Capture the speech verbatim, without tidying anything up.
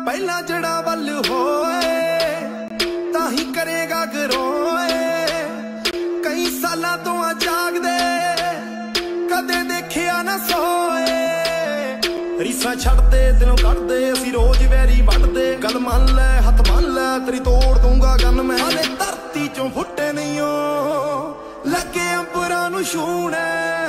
पहला जड़ा वल होए ताही करेगा गरोए कई साला तो आ जाग दे कदे देखिया ना सोए रीसा छड़दे दिलों कटदे असी रोज वैरी वढ़दे गल मान लै हथ मान लै तेरी तोड़ दूंगा गन मैं हाले धरती चों फुटे नहीं हो लगे अंबरां नूं छूणे